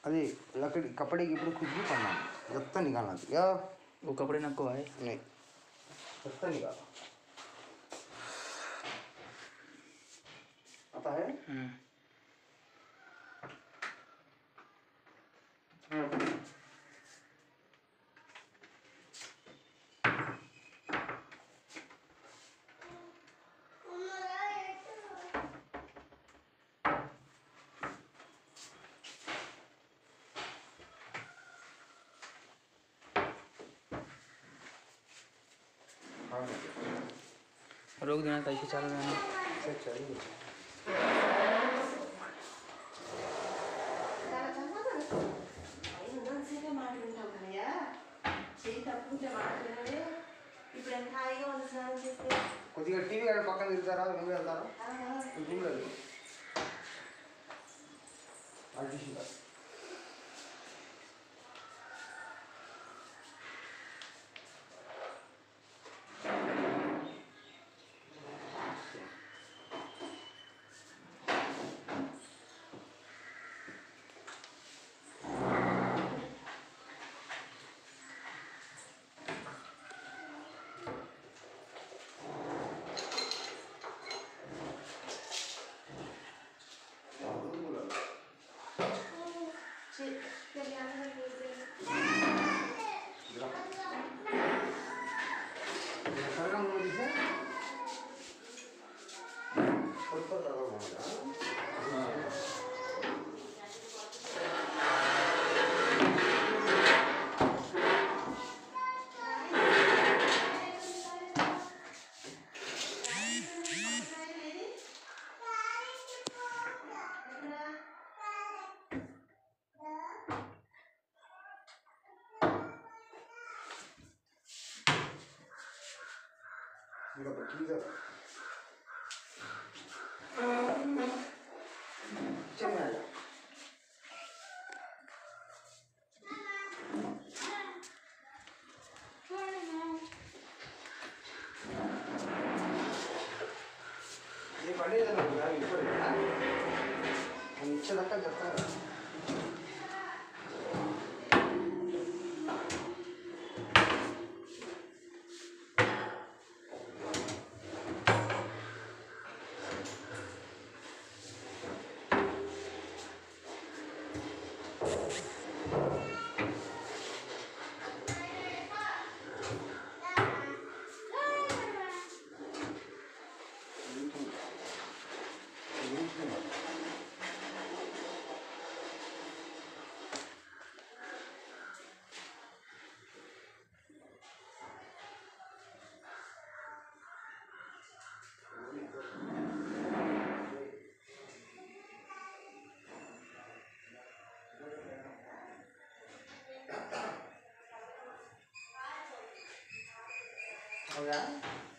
अरे लकड़ी कपड़े के ऊपर कुछ भी करना गत्ता निकालना या वो कपड़े नको आए नहीं गत्ता निकालना आता है। रोक देना कैसे चल रहा है కొద్దిగా టీవీ గారి పక్కన తిరుగుతారా ముందు వెళ్తారా చూడలేదు ఇచ్చేదాకా చెప్తాను हो गया।